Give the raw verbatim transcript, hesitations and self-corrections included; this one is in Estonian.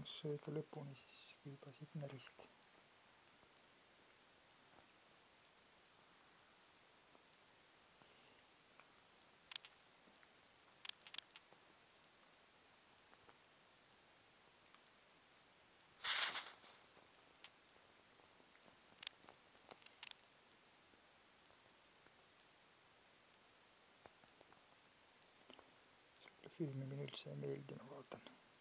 sööda lõpuni, siis viibasid närist. Filmimine üldse ei meeldi, ma vaatan.